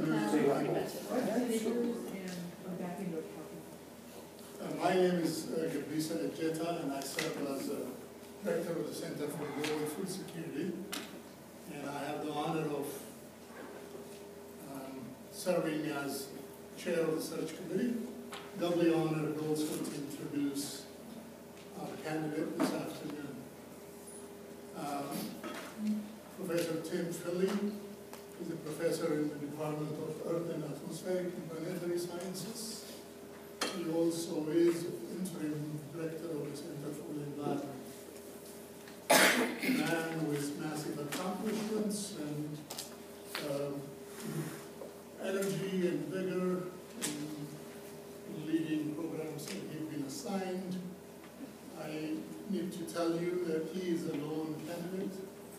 My name is Gabrisa Ejeta, and I serve as Director of the Center for Global Food Security. And I have the honor of serving as Chair of the Search Committee. Doubly honored also to introduce our candidate this afternoon. Professor Tim Filley is a professor in the Department of Earth and Atmospheric and Planetary Sciences. He also is interim director of the Center for the Environment. A man with massive accomplishments and energy and vigor in leading programs that he's been assigned. I need to tell you that he is a lone candidate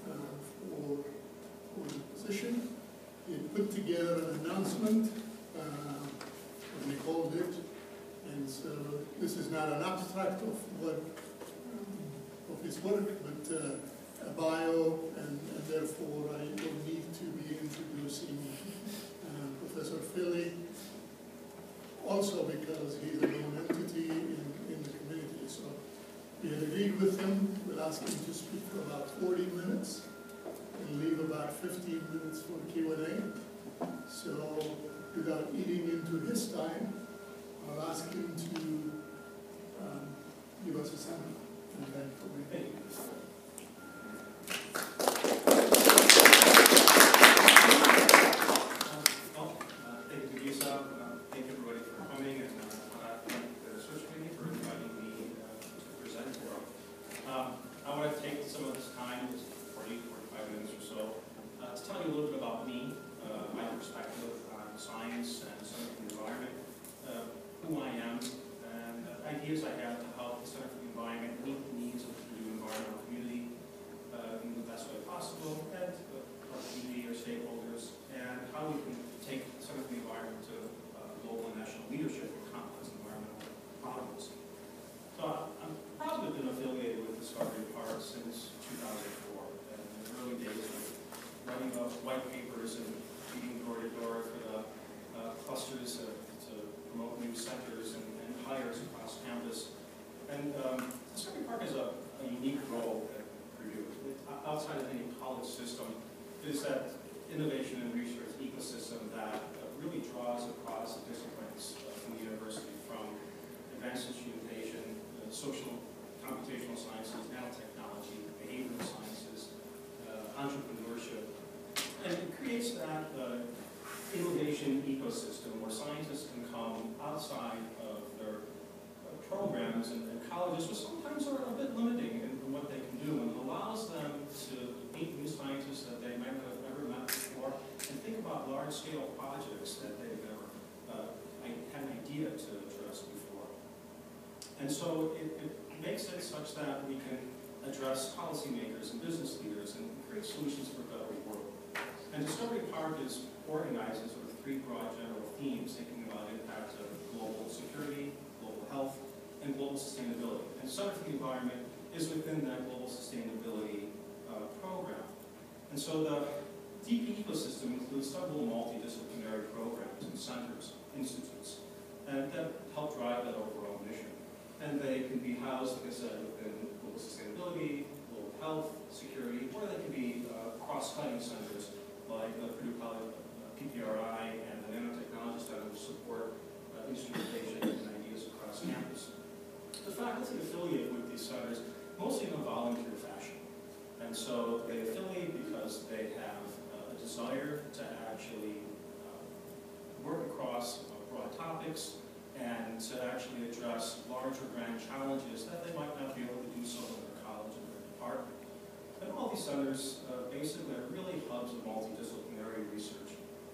for the position. He put together an announcement, as they called it, and so this is not an abstract of his work, but a bio, and therefore I don't need to be introducing Professor Filley, also because he's a known entity in the community. So we had agreed with him. We'll ask him to speak for about 40 minutes and leave about 15 minutes for Q&A. So without eating into his time, I'll ask him to give us a summary. Thank you. Thank you, Lisa. Thank you, everybody, for coming, and thank the Search Committee for inviting me to present for them. I want to take some of this time, just 40, 45 minutes or so, to tell you a little bit about me, my perspective on science and some of the environment, who I am, and ideas I have to help the Center for the Environment meet the needs of the Purdue environmental community in the best way possible, and our community, our stakeholders, and how we can take the Center for the Environment to global and national leadership in complex environmental problems. So I'm proud to have been affiliated with Discovery Park since 2004, and in the early days of writing up white papers and beating door to door for the clusters to promote new centers and hires across campus. And Discovery Park has a unique role at Purdue. Outside of any college system, it is that innovation and research ecosystem that really draws across the disciplines from the university, from advanced instrumentation, social computational sciences, nanotechnology, behavioral sciences, entrepreneurship. And it creates that innovation ecosystem where scientists can come outside of their programs and colleges, which sometimes are a bit limiting in what they can do, and allows them to meet new scientists that they might have never met before, and think about large-scale projects that they've never had an idea to address before. And so it makes it such that we can address policymakers and business leaders and create solutions for a better world. And Discovery Park is organized in sort of three broad general themes, thinking about impact of global security, global health, and global sustainability. And Center for the Environment is within that global sustainability program. And so the DP ecosystem includes several multidisciplinary programs and centers, institutes, and that help drive that overall mission. And they can be housed, like I said, within global sustainability, global health, security, or they can be cross-cutting centers like the Purdue College PPRI and the Nanotechnology Center, which support instrumentation and ideas across campus. The faculty affiliate with these centers mostly in a volunteer fashion. And so they affiliate because they have a desire to actually work across broad topics and to actually address larger grand challenges that they might not be able to do so in their college or their department. And all these centers basically are really hubs of multidisciplinary research.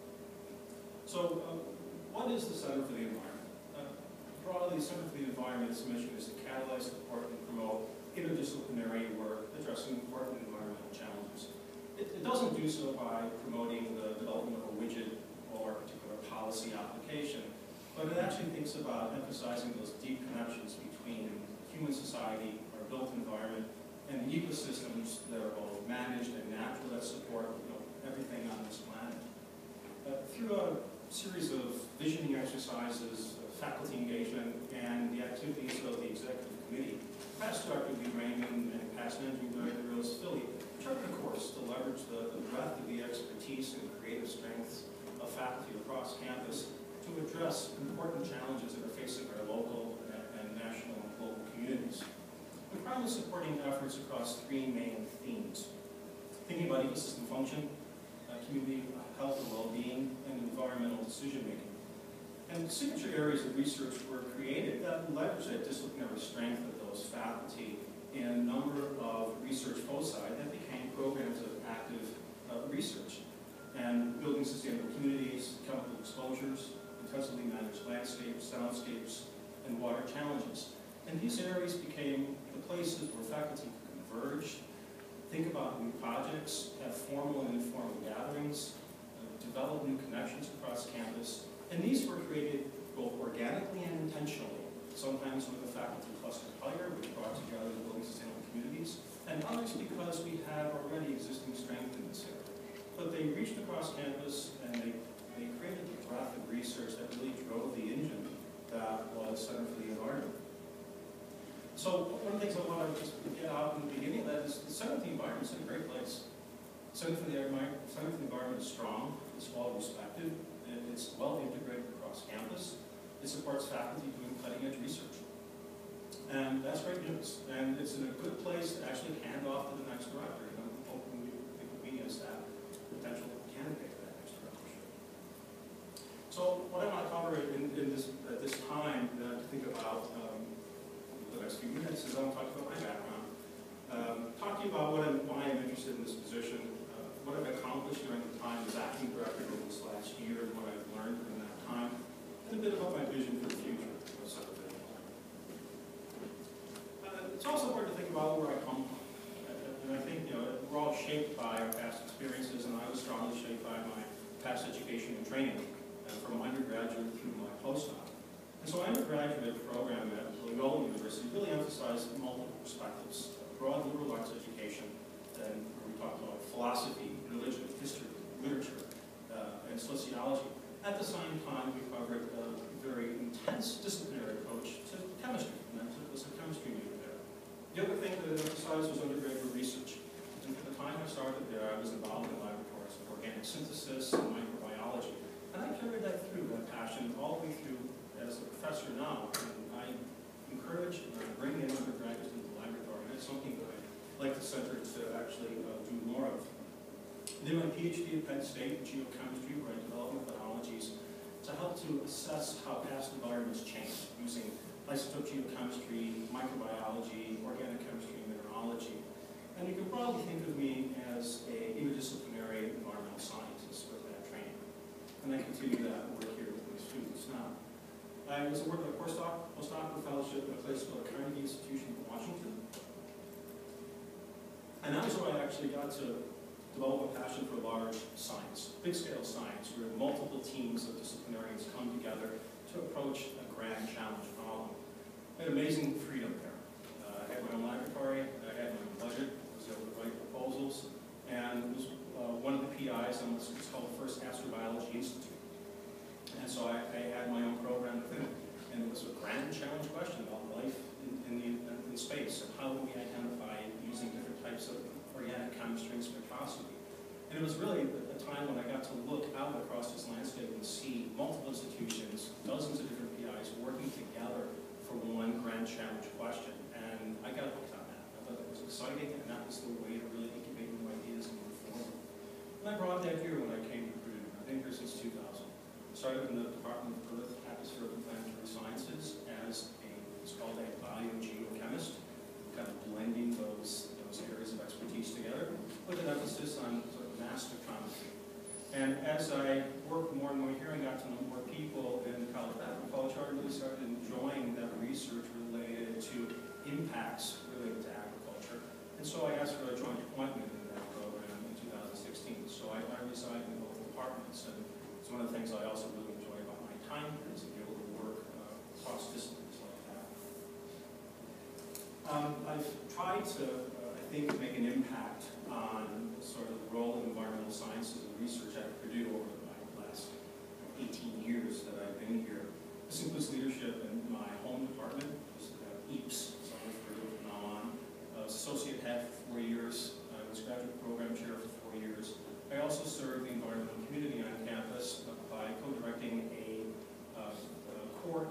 So what is the Center for the Environment? Broadly, the Center for the Environment's mission is to catalyze, support, and promote interdisciplinary work addressing important environmental challenges. It doesn't do so by promoting the development of a widget or a particular policy application, but it actually thinks about emphasizing those deep connections between human society, our built environment, and the ecosystems that are both managed and natural that support everything on this planet. through a series of visioning exercises, faculty engagement, and the activities of the executive committee, past Dr. Lee Raymond and past Managing Director Rose Philly charted a course to leverage the breadth of the expertise and creative strengths of faculty across campus to address important challenges that are facing our local and national and global communities. We're proudly supporting efforts across three main themes: thinking about ecosystem function, community health and well-being, and environmental decision-making. And signature areas of research were created that leverage that disciplinary strength of those faculty in a number of research foci that became programs of active research. And building sustainable communities, chemical exposures, intensively managed landscapes, soundscapes, and water challenges. And these areas became the places where faculty could converge, think about new projects, have formal and informal gatherings, develop new connections across campus. And these were created both organically and intentionally, sometimes with a faculty cluster hire, which brought together the building sustainable communities, and others because we had already existing strength in this area. But they reached across campus and they created the breadth of research that really drove the engine that was Center for the Environment. So one of the things I want to just get out in the beginning of that is the Center for the Environment is in a great place. Center for the Environment is strong, it's well respected, it's well integrated across campus. It supports faculty doing cutting-edge research. And that's great news. And it's in a good place to actually hand off to the next director. And I'm hoping you think of me as that potential candidate for that next directorship. So what I want to cover at this time to think about the next few minutes is I want to talk about my background, talk to you about why I'm interested in this position, what I've accomplished during the time as acting director over this last year, and what I've learned during that time, and a bit about my vision for the future of Center for the Environment. It's also important to think about where I come from. And I think we're all shaped by our past experiences, and I was strongly shaped by my past education and training, from undergraduate through my postdoc. And so my undergraduate program at Loyola University really emphasized multiple perspectives: broad liberal arts education, and where we talked about philosophy, religion, history, literature, and sociology. At the same time, we covered a very intense disciplinary approach to chemistry, and that was a chemistry major there. The other thing that it emphasized was undergraduate research. And from the time I started there, I was involved in laboratories of organic synthesis and microbiology. And I carried that through, that passion, all the way through as a professor now. And I encourage and I bring in undergraduates into the laboratory, and it's something that I'd like the center to actually do more of. Then my PhD at Penn State in geochemistry, where I developed methodologies to help to assess how past environments change using isotope geochemistry, microbiology, organic chemistry, and mineralogy. And you can probably think of me as an interdisciplinary environmental scientist with that training. And I continue that work here with my students now. I was working on a postdoctoral fellowship at a place called the Carnegie Institution in Washington. And that was where I actually got to develop a passion for large science, big-scale science, where multiple teams of disciplinarians come together to approach a grand challenge problem. I had amazing freedom there. I had my own laboratory, I had my own budget, I was able to write proposals, and was one of the PIs on what's called the first Astrobiology Institute. And so I had my own program within it, and it was a grand challenge question about life in space, and how do we identify using different types of organic chemistry and spectroscopy. And it was really a time when I got to look out across this landscape and see multiple institutions, dozens of different PIs working together for one grand challenge question. And I got hooked on that. I thought that was exciting, and that was the way to really incubate new ideas and move forward. And I brought that here when I came to Purdue. I've been here since 2000. Started in the Department of Earth, Atmospheric and Planetary Sciences as it's called a biogeochemist, kind of blending those areas of expertise together with an emphasis on sort of mass spectrometry. And as I worked more and more here and got to know more people in the College of Agriculture, I really started enjoying that research related to impacts related to agriculture. And so I asked for a joint appointment in that program in 2016. So I reside in both departments, and it's one of the things I also really enjoy about my time here is to be able to work across disciplines like that. I've tried to make an impact on sort of the role of environmental sciences and research at Purdue over my last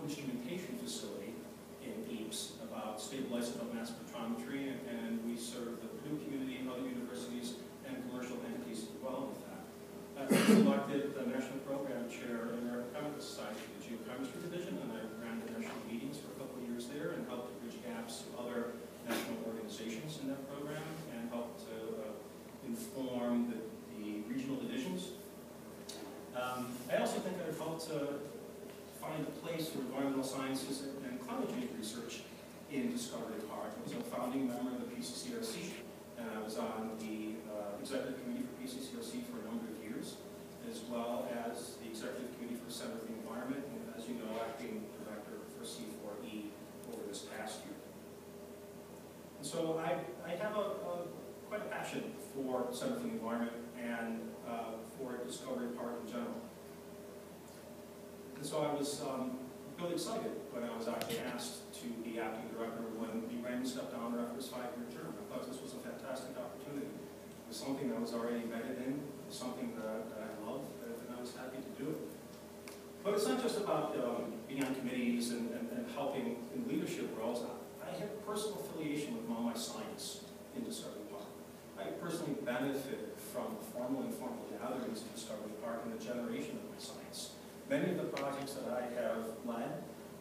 instrumentation facility in EAPS about stable isotope mass spectrometry, and we serve the Purdue community and other universities and commercial entities as well with that. I was elected the National Program Chair in the American Chemical Society for the Geochemistry Division, and I ran the national meetings for a couple of years there and helped to bridge gaps to other national organizations in that program and helped to inform the regional divisions. I also think I've helped to find a place for environmental sciences and climate change research in Discovery Park. I was a founding member of the PCCRC, and I was on the executive committee for PCCRC for a number of years, as well as the executive committee for Center for the Environment, and as you know, acting director for C4E over this past year. And so I have quite a passion for Center for the Environment and for Discovery Park in general. And so I was really excited when I was actually asked to be acting director when we ran stepped down after his 5-year term. I thought this was a fantastic opportunity. It was something I was already embedded in, something that I loved, and I was happy to do it. But it's not just about being on committees and helping in leadership roles. I have personal affiliation with Mount Science in Discovery Park. I personally benefited from formal and informal gatherings in Discovery Park and the generation of my science. Many of the projects that I have led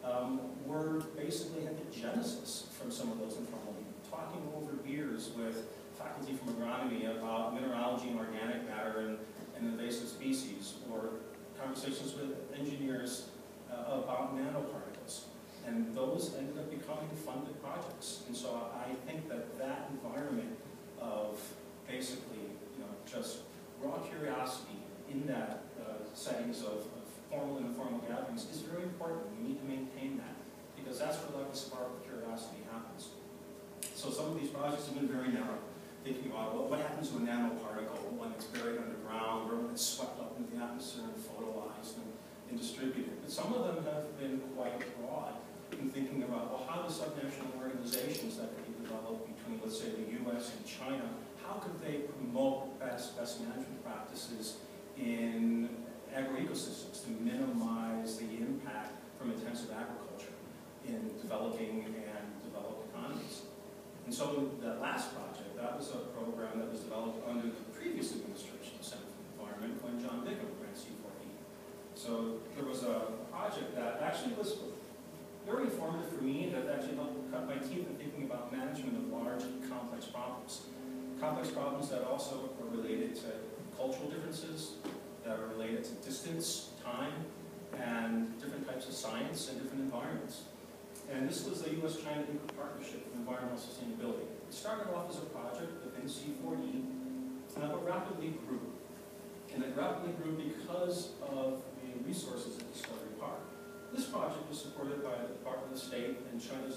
were basically at the genesis from some of those informal meetings. Talking over beers with faculty from agronomy about mineralogy and organic matter and invasive species, or conversations with engineers about nanoparticles. And those ended up becoming funded projects. And so I think that that environment of basically, just raw curiosity in that settings of formal and informal gatherings is very important. We need to maintain that, because that's where like the spark of curiosity happens. So some of these projects have been very narrow, thinking about, well, what happens to a nanoparticle when it's buried underground or when it's swept up into the atmosphere and photolyzed and distributed. But some of them have been quite broad in thinking about, well, how do subnational organizations that could be developed between, let's say, the U.S. and China, how could they promote best management practices in agroecosystems to minimize the impact from intensive agriculture in developing and developed economies? And so that last project, that was a program that was developed under the previous administration of Center for the Environment when John Bickham ran C4E. So there was a project that actually was very informative for me, that actually helped cut my teeth in thinking about management of large, complex problems. Complex problems that also are related to cultural differences, that are related to distance, time, and different types of science and different environments. And this was the U.S.-China Partnership for Environmental Sustainability. It started off as a project within C4E, but rapidly grew. And it rapidly grew because of the resources at Discovery Park. This project was supported by the Department of State and China's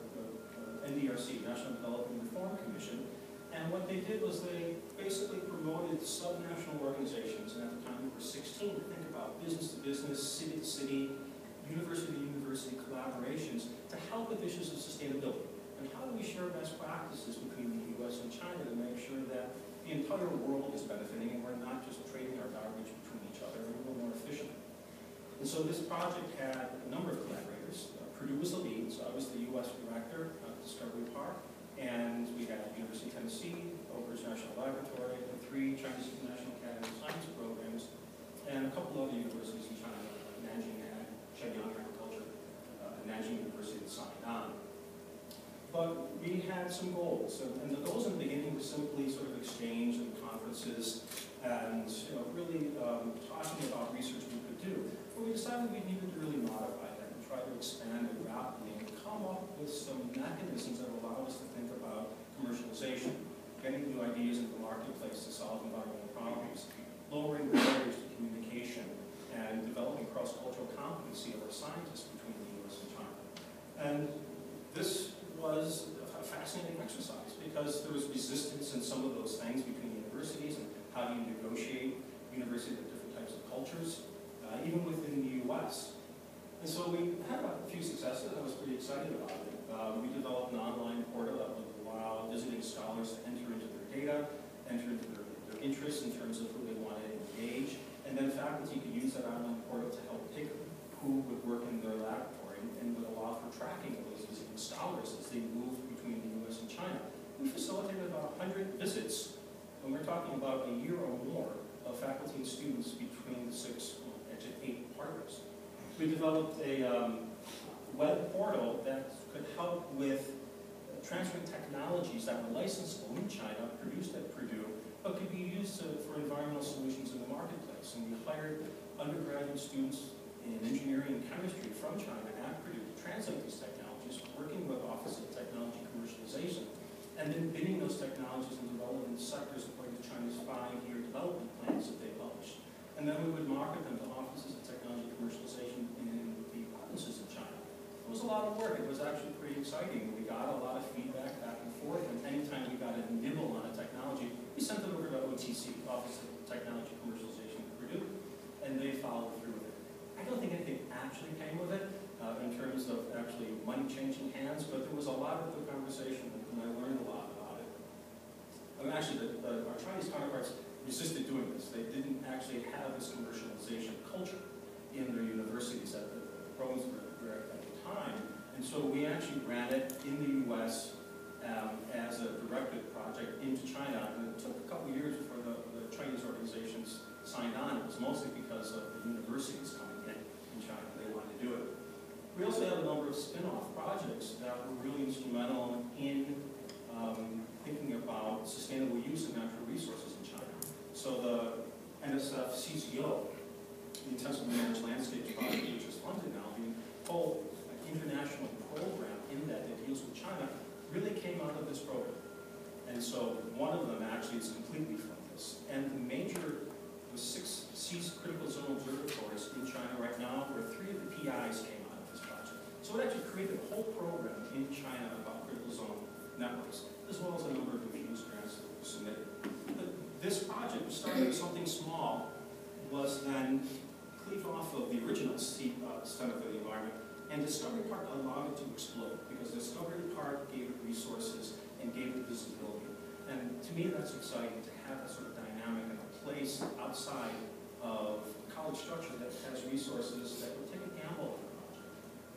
NDRC, National Development Reform Commission. And what they did was they basically promoted subnational organizations, and at the time we were 16, to think about business-to-business, city-to-city, university-to-university collaborations to help with issues of sustainability. And how do we share best practices between the U.S. and China to make sure that the entire world is benefiting and we're not just trading our garbage between each other and we're more efficient? And so this project had a number of collaborators. Purdue was the lead, so I was the U.S. director of Discovery Park. And we had University of Tennessee, Oak Ridge National Laboratory, the 3 Chinese International Academy of Science programs, and a couple other universities in China, Nanjing and Shenyang Agriculture, Nanjing University and Saigon. But we had some goals, and the goals in the beginning were simply sort of exchange and conferences and really talking about research we could do. But we decided we needed to really modify that and try to expand it rapidly and come up with some mechanisms that allow us to think about commercialization, getting new ideas into the marketplace to solve environmental problems, lowering barriers to communication, and developing cross-cultural competency of our scientists between the U.S. and China. And this was a fascinating exercise because there was resistance in some of those things between universities and how do you negotiate universities with different types of cultures, even within the U.S. And so we had a few successes, and I was pretty excited about it. We developed an online portal that would allow visiting scholars to enter into their data, enter into their interests in terms of who they wanted to engage, and then faculty could use that online portal to help pick who would work in their laboratory and would allow for tracking of those visiting scholars as they moved between the U.S. and China. We facilitated about 100 visits, and we're talking about a year or more of faculty and students between the 6 to 8 partners. We developed a web portal that could help with transferring technologies that were licensable in China, produced at Purdue, but could be used for environmental solutions in the marketplace. And we hired undergraduate students in engineering and chemistry from China at Purdue to translate these technologies, working with Office of Technology Commercialization, and then bidding those technologies into relevant sectors according to China's 5-year development plans that they published. And then we would market them to offices of technology commercialization in the provinces of China. It was a lot of work. It was actually pretty exciting. We got a lot of feedback back and forth, and anytime we got a nibble on a technology, we sent it over to OTC, Office of Technology Commercialization at Purdue, and they followed through with it. I don't think anything actually came of it in terms of actually money changing hands, but there was a lot of good conversation, and I learned a lot about it. I mean, actually, our Chinese counterparts resisted doing this. They didn't actually have this commercialization culture in their universities at the programs were at the time. And so we actually ran it in the U.S. As a directed project into China. And it took a couple of years before the Chinese organizations signed on. It was mostly because of the universities coming in China. They wanted to do it. We also have a number of spin-off projects that were really instrumental in thinking about sustainable use of natural resources in China. So the NSF CCO, the Intensively Managed Landscapes Project, which is funded now, the whole international program in that deals with China, really came out of this program. And so one of them actually is completely from this. And the 6 critical zone observatories in China right now, where 3 of the PIs came out of this project. So it actually created a whole program in China about critical zone networks, as well as a number of infused grants that were submitted. But this project started with something small, was then cleaved off of the original Center for the Environment, and Discovery Park allowed it to explode, because Discovery Park gave it resources and gave it visibility. And to me, that's exciting to have that sort of dynamic in a place outside of college structure that has resources that would take a gamble on the project.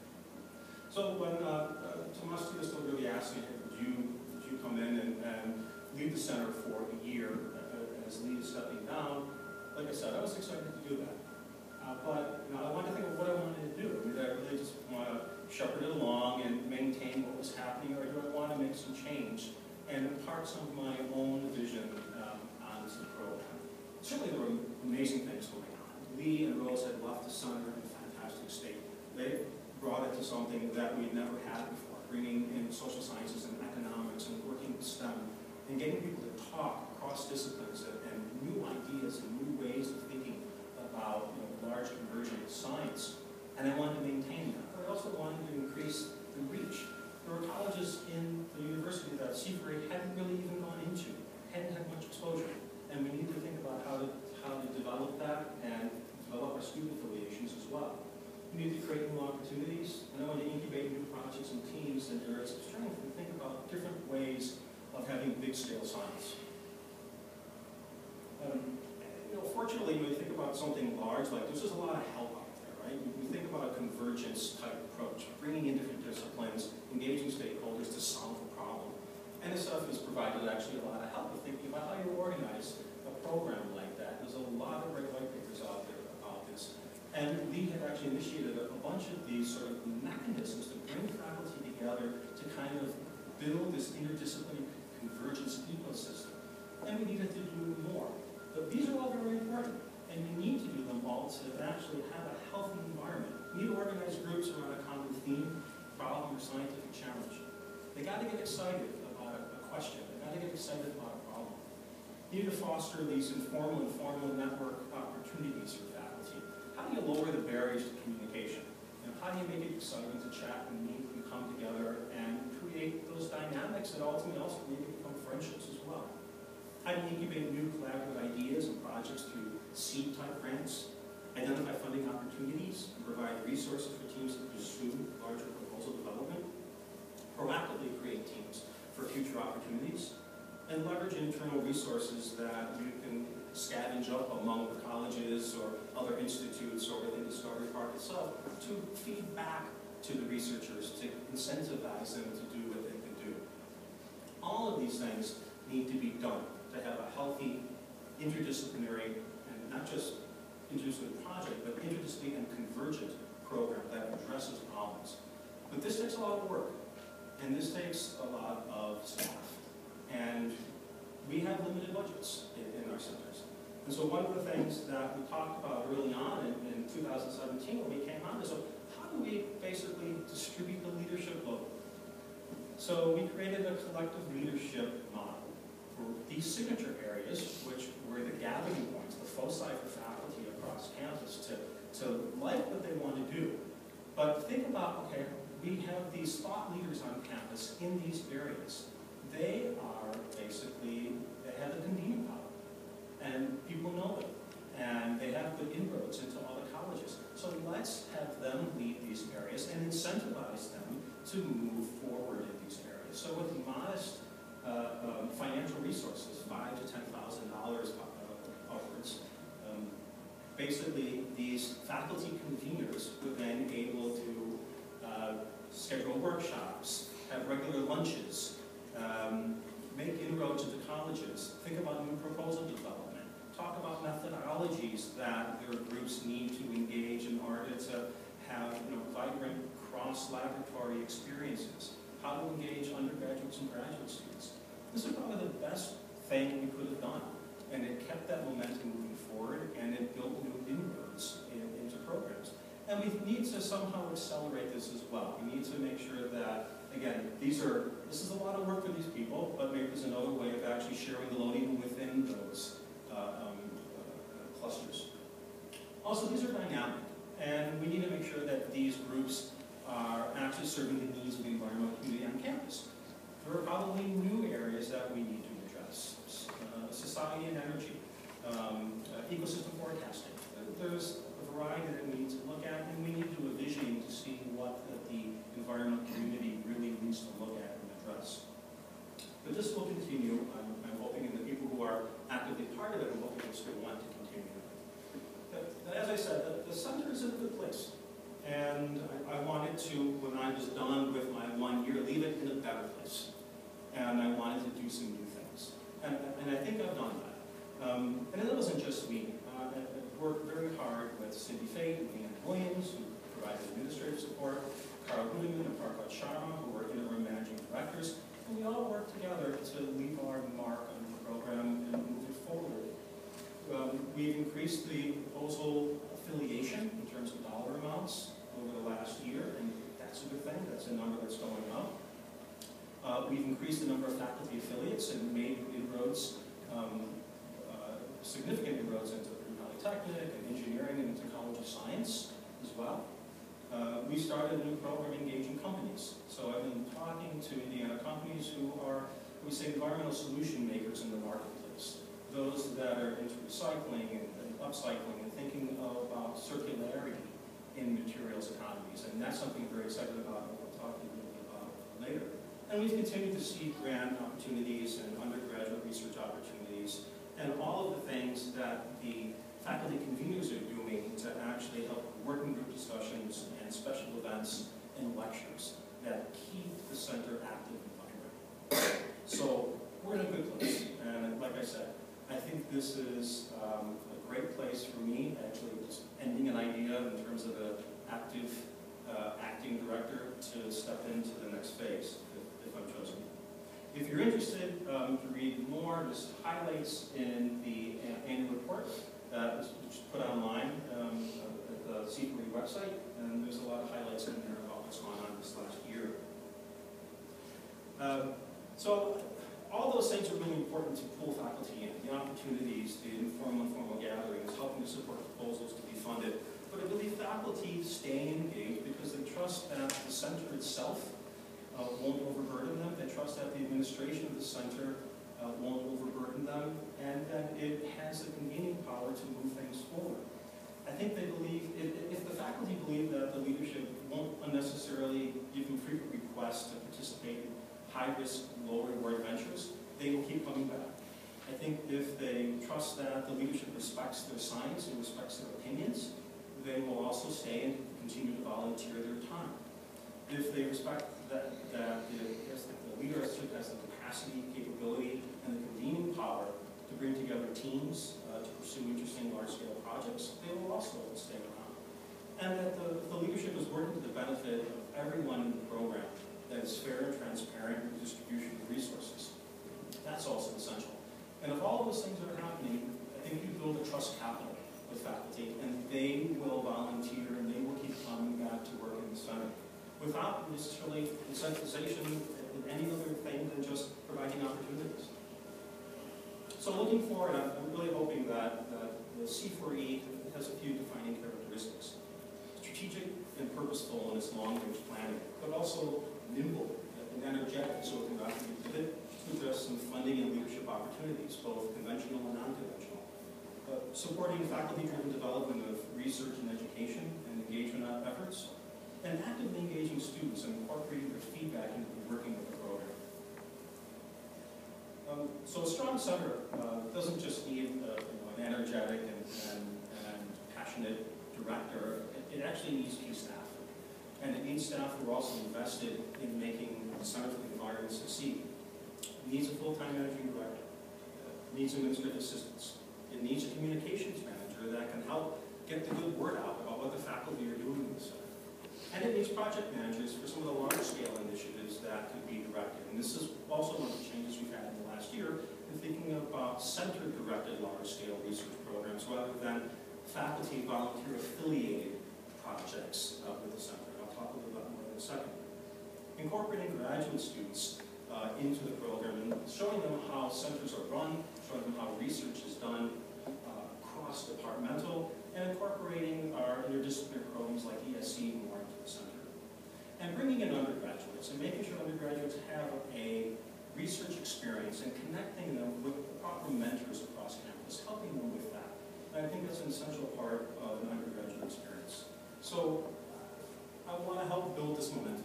So when Tomas Tiastel really asked me, would you come in and lead the center for a year as lead stepping down, like I said, I was excited to do that. But I wanted to think of what I wanted to do. I mean, did I really just want to shepherd it along and maintain what was happening, or do I want to make some change and impart some of my own vision onto the program? Certainly there were amazing things going on. Lee and Rose had left the center in a fantastic state. They brought it to something that we'd never had before, bringing in social sciences and economics and working with STEM and getting people to talk across disciplines and new ideas and new ways of thinking about large convergent science. And I wanted to maintain that. But I also wanted to increase the reach. There were colleges in the university that CFRA hadn't really even gone into, hadn't had much exposure. And we need to think about how to develop that and develop our student affiliations as well. We need to create new opportunities, and I want to incubate new projects and teams in areas of strength and think about different ways of having big-scale science. Fortunately, when you think about something large like this, there's a lot of help out there, right? We think about a convergence type approach, bringing in different disciplines, engaging stakeholders to solve a problem. NSF has provided actually a lot of help with thinking about how you organize a program like that. There's a lot of great white papers out there about this. And Lee had actually initiated a bunch of these sort of mechanisms to bring faculty together to kind of build this interdisciplinary convergence ecosystem. And we needed to do more. But these are all very important, and you need to do them all to actually have a healthy environment. You need to organize groups around a common theme, problem, or scientific challenge. They got to get excited about a question. They got to get excited about a problem. You need to foster these informal and formal network opportunities for faculty. How do you lower the barriers to communication? How do you make it exciting to chat and meet and come together and create those dynamics that ultimately also maybe become friendships as well? How do you incubate new collaborative ideas and projects through seed-type grants, identify funding opportunities, and provide resources for teams to pursue larger proposal development, proactively create teams for future opportunities, and leverage internal resources that you can scavenge up among the colleges or other institutes or within Discovery Park itself to feed back to the researchers to incentivize them to do what they can do. All of these things need to be done to have a healthy, interdisciplinary, and not just interdisciplinary project, but interdisciplinary and convergent program that addresses problems. But this takes a lot of work, and this takes a lot of staff. And we have limited budgets in our centers. And so one of the things that we talked about early on in 2017 when we came on is, how do we basically distribute the leadership load? So we created a collective leadership model for these signature areas, which were the gathering points, the foci for faculty across campus to like what they want to do. But think about, okay, we have these thought leaders on campus in these areas. They are basically, they have the convening power, and people know them, and they have good inroads into all the colleges. So let's have them lead these areas and incentivize them to move forward in these areas. So with modest financial resources, $5,000 to $10,000 upwards, basically these faculty conveners were then able to schedule workshops, have regular lunches, make inroads into colleges, think about new proposal development, talk about methodologies that their groups need to engage in order to have vibrant cross-laboratory experiences, how to engage undergraduates and graduate students. This is probably the best thing we could have done, and it kept that momentum moving forward, and it built new inroads into programs. And we need to somehow accelerate this as well. We need to make sure that, again, this is a lot of work for these people, but maybe there's another way of actually sharing the load even within those clusters. Also, these are dynamic, and we need to make sure that these groups are actually serving the needs of the environmental community on campus. There are probably new areas that we need to address. Society and energy, ecosystem forecasting. There's a variety that we need to look at, and we need to do a visioning to see what the environmental community really needs to look at and address. But this will continue. I'm hoping, and the people who are actively part of it, I'm hoping this will want to continue. But as I said, the center is in a good place. And I wanted to, when I was done with my 1 year, leave it in a better place. And I wanted to do some new things. And I think I've done that. And it wasn't just me. I worked very hard with Cindy Fate and Leanne Williams, who provided administrative support, Carl Goodman and Parkat Sharma, who were interim managing directors. And we all worked together to leave our mark on the program and move it forward. We've increased the proposal affiliation in terms of dollar amounts over the last year, and that's a good thing. That's a number that's going up. We've increased the number of faculty affiliates and made inroads, significant inroads into polytechnic and engineering and into College of Science as well. We started a new program engaging companies. So I've been talking to Indiana companies who are, we say, environmental solution makers in the marketplace. Those that are into recycling and upcycling and thinking about circularity in materials economies. And that's something I'm very excited about, and we'll talk a little bit about later. And we've continued to see grant opportunities and undergraduate research opportunities and all of the things that the faculty conveners are doing to actually help working group discussions and special events and lectures that keep the center active and vibrant. So we're in a good place. And like I said, I think this is a great place for me, actually just ending an idea in terms of an active acting director to step into the next phase if I'm chosen. If you're interested to read more, there's highlights in the annual report that was put online at the C4E website, and there's a lot of highlights in there about what's gone on this last year. So all those things are really important to pull faculty in, the opportunities, the informal and formal gatherings, helping to support proposals to be funded. But I believe faculty staying engaged because they trust that the center itself won't overburden them. They trust that the administration of the center won't overburden them, and that it has the convening power to move things forward. I think they believe, if the faculty believe that the leadership won't unnecessarily give them frequent requests to participate in high-risk, low-reward ventures, they will keep coming back. I think if they trust that the leadership respects their science and respects their opinions, they will also stay and continue to volunteer their time. if they respect that the leadership has the capacity, capability, and the convening power to bring together teams to pursue interesting large-scale projects, they will also stay around. And that the leadership is working to the benefit of everyone in the program, that is fair and transparent in the distribution of resources. That's also essential. And if all of those things are happening, I think you build a trust capital with faculty, and they will volunteer and they will keep coming back to work in the center without necessarily incentivization in any other thing than just providing opportunities. So looking forward, I'm really hoping that the C4E has a few defining characteristics. Strategic and purposeful in its long-range planning, but also nimble and energetic so it can rapidly pivot to address some funding and leadership opportunities, both conventional and non-conventional. Supporting faculty-driven development of research and education and engagement efforts, and actively engaging students and incorporating their feedback into working with the program. So a strong center doesn't just need an energetic and passionate director. It actually needs key staff. And it needs staff who are also invested in making the center for the environment succeed. It needs a full-time managing director. It needs administrative assistants. It needs a communications manager that can help get the good word out about what the faculty are doing in the center. And it needs project managers for some of the large-scale initiatives that could be directed. And this is also one of the changes we've had in the last year in thinking about center-directed large-scale research programs rather than faculty volunteer-affiliated projects with the center. I'll talk a little bit more in a second. Incorporating graduate students into the program and showing them how centers are run, showing them how research is done cross-departmental, and incorporating our interdisciplinary programs like ESC more into the center. And bringing in undergraduates and making sure undergraduates have a research experience and connecting them with the proper mentors across campus, helping them with that. And I think that's an essential part of an undergraduate experience. So I want to help build this momentum.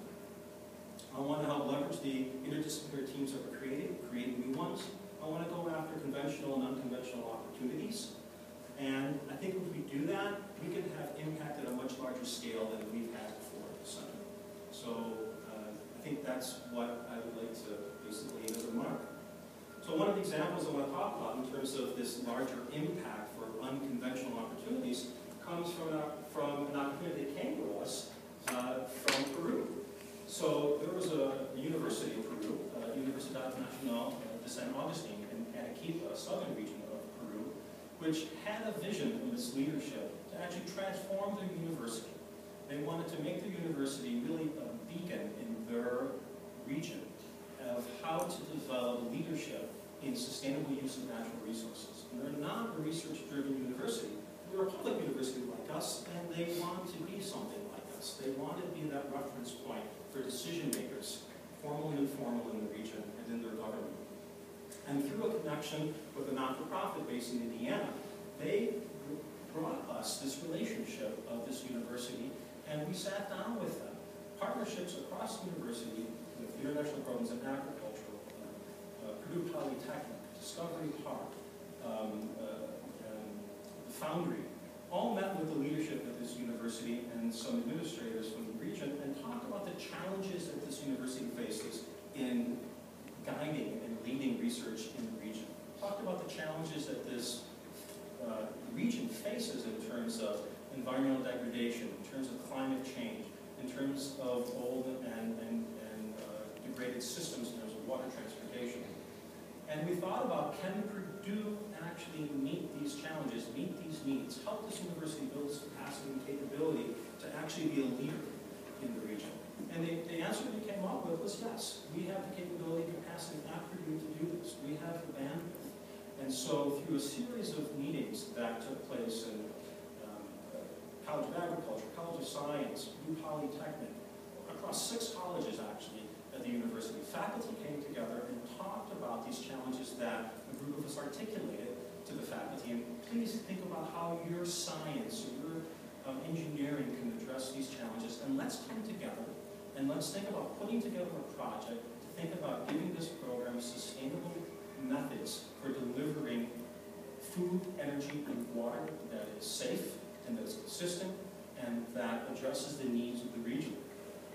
I want to help leverage the interdisciplinary teams that we're creating new ones. I want to go after conventional and unconventional opportunities. And I think if we do that, we can have impact at a much larger scale than we've had before at the center. So I think that's what I would like to basically leave as a remark. So one of the examples I want to talk about in terms of this larger impact for unconventional opportunities comes from an opportunity that came to us from Peru. So there was a university in Peru, Universidad Nacional de San Agustin in Arequipa, southern region of Peru, which had a vision in its leadership to actually transform their university. They wanted to make the university really a beacon in their region of how to develop leadership in sustainable use of natural resources. And they're not a research-driven university. They're a public university like us, and they want to be something like us. They want to be that reference point for decision makers, formal and informal in the region and in their government. And through a connection with a not-for-profit based in Indiana, they brought us this relationship of this university, and we sat down with them. Partnerships across the university with international programs in agriculture, Purdue Polytechnic, Discovery Park, Foundry, all met with the leadership of this university and some administrators from the region and talked about the challenges that this university faces in guiding and leading research in the region. Talked about the challenges that this region faces in terms of environmental degradation, in terms of climate change, in terms of old and degraded systems in terms of water transportation. And we thought about, can Purdue actually meet these challenges, meet these needs, help this university build its capacity and capability to actually be a leader in the region? And the answer we came up with was yes. We have the capability and capacity at Purdue to do this. We have the bandwidth. And so through a series of meetings that took place in College of Agriculture, College of Science, Purdue Polytechnic, across 6 colleges actually at the university, faculty came together and talked about these challenges that a group of us articulated to the faculty. And please think about how your science, your engineering can address these challenges. And let's come together and let's think about putting together a project to think about giving this program sustainable methods for delivering food, energy, and water that is safe and that is consistent and that addresses the needs of the region.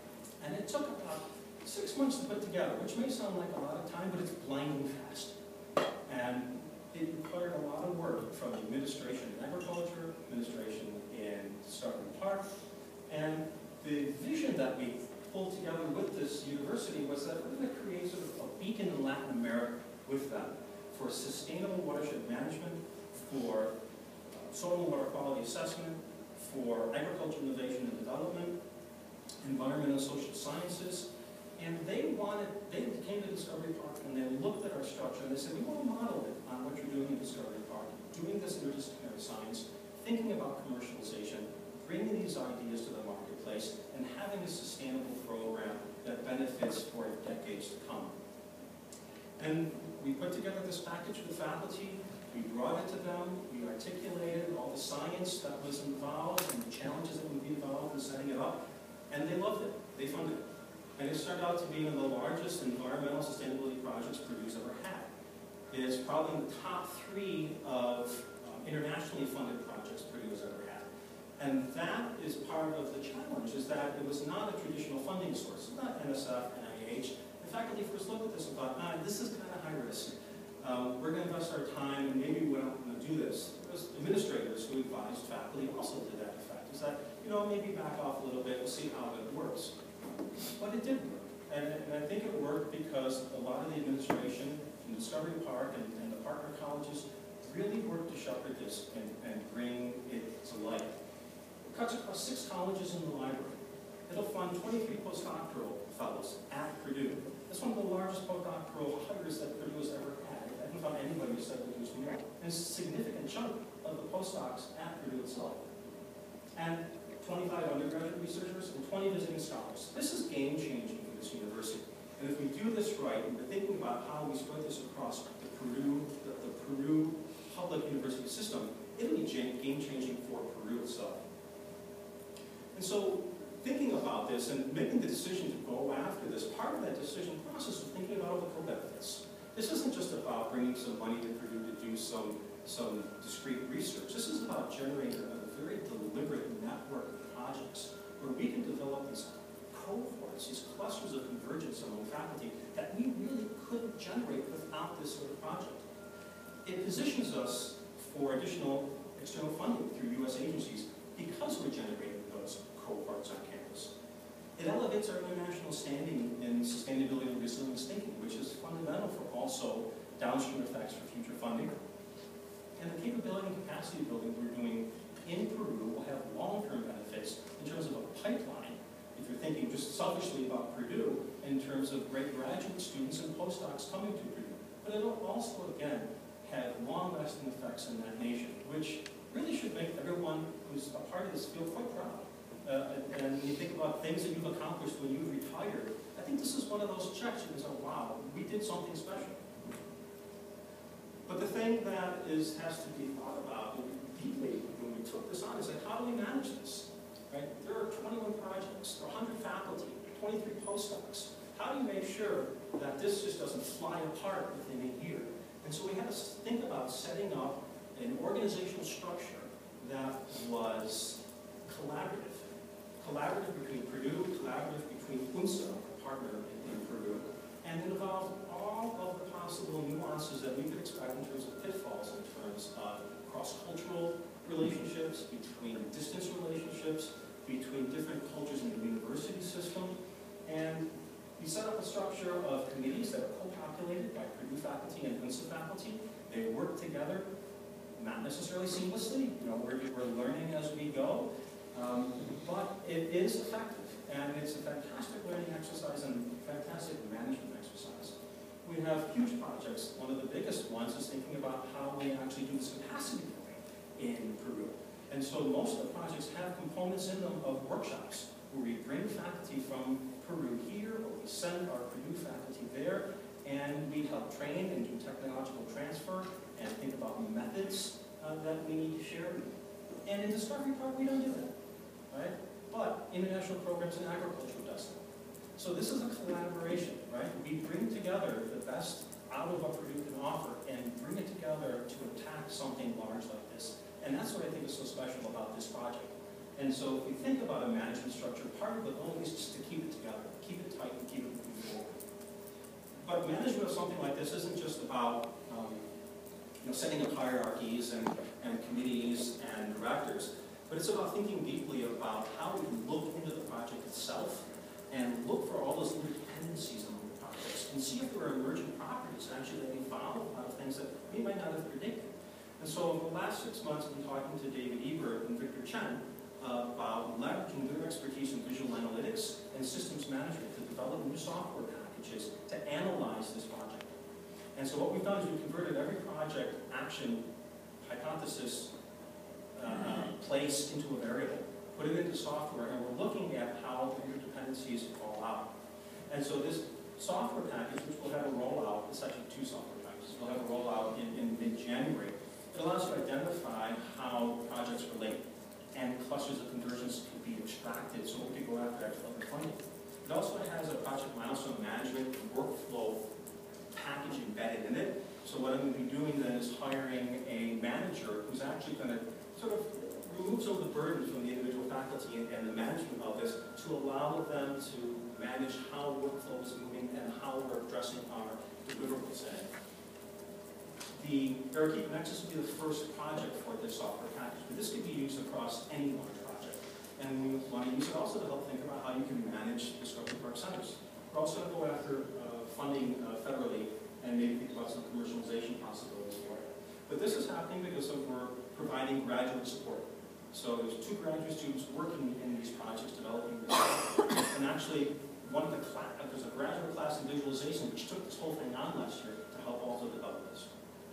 And it took about 6 months to put together, which may sound like a lot of time, but it's blinding fast. And it required a lot of work from the administration in agriculture, administration in Discovery Park, and the vision that we pulled together with this university was that we're going to create sort of a beacon in Latin America with them for sustainable watershed management, for soil and water quality assessment, for agricultural innovation and development, environmental and social sciences. And they came to Discovery Park and they looked at our structure and they said, we want to model it on what you're doing in Discovery Park, doing this interdisciplinary science, thinking about commercialization, bringing these ideas to the marketplace, and having a sustainable program that benefits for decades to come. And we put together this package with faculty, we brought it to them, we articulated all the science that was involved and the challenges that would be involved in setting it up, and they loved it, they funded it. And it started out to be one of the largest environmental sustainability projects Purdue's ever had. It's probably in the top 3 of internationally funded projects Purdue has ever had. And that is part of the challenge, is that it was not a traditional funding source. It's not NSF, NIH. The faculty first looked at this and thought, this is kind of high risk. We're going to invest our time, and maybe we don't want to do this. There was administrators who advised faculty also to that effect, is that, maybe back off a little bit, we'll see how it works. But it did work. And I think it worked because a lot of the administration in Discovery Park and the partner colleges really worked to shepherd this and bring it to light. It cuts across 6 colleges in the library. It'll fund 23 postdoctoral fellows at Purdue. That's one of the largest postdoctoral hires that Purdue has ever had. I haven't found anybody who said that there's more. And it's a significant chunk of the postdocs at Purdue itself. And 25 undergraduate researchers and 20 visiting scholars. This is game-changing for this university. And if we do this right, and we're thinking about how we spread this across the Purdue public university system, it'll be game-changing for Purdue itself. And so, thinking about this and making the decision to go after this, part of that decision process was thinking about all the co-benefits. This isn't just about bringing some money to Purdue to do some discrete research. This is about generating a very deliberate network of projects where we can develop these cohorts, these clusters of convergence among faculty that we really couldn't generate without this sort of project. It positions us for additional external funding through U.S. agencies because we're generating those cohorts on campus. It elevates our international standing in sustainability and resilience thinking, which is fundamental for also downstream effects for future funding. And the capability and capacity building we're doing in Peru will have long-term benefits in terms of a pipeline, if you're thinking just selfishly about Purdue, in terms of great graduate students and postdocs coming to Purdue. But it'll also, again, have long-lasting effects in that nation, which really should make everyone who's a part of this feel quite proud. And when you think about things that you've accomplished when you've retired, I think this is one of those checks. You can say, wow, we did something special. But the thing that has to be thought about deeply when we took this on is like, how do we manage this? Right? There are 21 projects, there are 100 faculty, 23 postdocs. How do you make sure that this just doesn't fly apart within a year? And so we had to think about setting up an organizational structure that was collaborative. Collaborative between Purdue, collaborative between UNSA, a partner in Purdue, and it involved all of the possible nuances that we could expect in terms of pitfalls, in terms of cross-cultural relationships, between distance relationships, between different cultures in the university system. And we set up a structure of committees that are co-populated by Purdue faculty and UNSA faculty. They work together, not necessarily seamlessly. We're learning as we go, but it is effective. And it's a fantastic learning exercise and fantastic management exercise. We have huge projects. One of the biggest ones is thinking about how we actually do this capacity building in Peru. And so most of the projects have components in them of workshops where we bring faculty from Peru here, or we send our Purdue faculty there, and we help train and do technological transfer and think about methods that we need to share. And in Discovery Park, we don't do that, right? But international programs in agriculture does that. So this is a collaboration, right? We bring together the best out of what Purdue can offer and bring it together to attack something large like this. And that's what I think is so special about this project. And so if we think about a management structure, part of the goal is just to keep it together, keep it tight, and keep it moving forward. But management of something like this isn't just about setting up hierarchies and committees and directors, but it's about thinking deeply about how we can look into the project itself and look for all those interdependencies among the projects and see if there are emerging properties actually that evolve out of things that we might not have predicted. And so over the last 6 months, I've been talking to David Ebert and Victor Chen about leveraging their expertise in visual analytics and systems management to develop new software packages to analyze this project. And so what we've done is we've converted every project action hypothesis place into a variable, put it into software, and we're looking at how the interdependencies fall out. And so this software package, which will have a rollout, it's actually 2 software packages, we'll have a rollout in mid-January. It allows you to identify how projects relate and clusters of conversions can be extracted so we can go after other funding. It also has a project milestone management workflow package embedded in it. So what I'm going to be doing then is hiring a manager who's actually going to sort of remove some of the burden from the individual faculty and the management of this to allow them to manage how workflow is moving and how we're addressing our deliverables in it. The Barracuda Nexus will be the first project for this software package, but this could be used across any large project. And we want to use it also to help think about how you can manage Discovery Park centers. We're also going to go after funding federally and maybe think about some commercialization possibilities for it. But this is happening because we're providing graduate support. So there's 2 graduate students working in these projects developing this software. And actually, there's a graduate class in visualization which took this whole thing on last year to help also develop this.